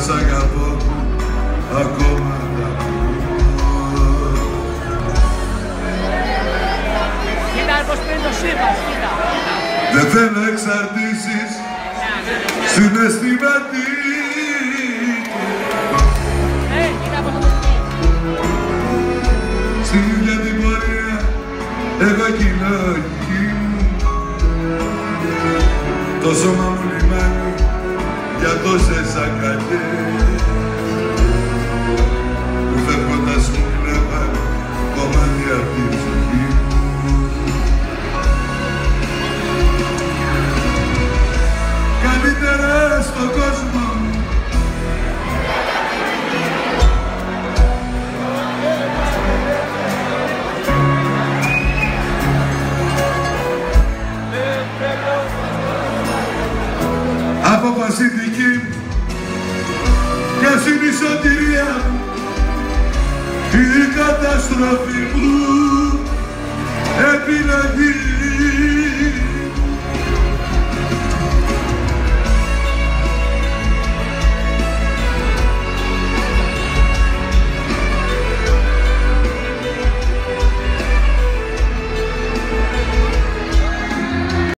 σ' αγαπώ, ακόμα τα Κοίτα πως παίρνει το σύμπαν, κοίτα. δεν θέλω εξαρτήσεις, συναισθηματική. Κοίτα πως θα το πει. Στην ίδια την πορεία, εγώ κι η λογική μου, το σώμα μου λιμάνι για τόσες αγκαλιές που φεύγοντας μου κλέβαν κομμάτι απ' την ψυχή μου. Καλύτερα στον κόσμο αποφασιστική κι ας είναι η σωτηρία η καταστροφή μου επιλογή.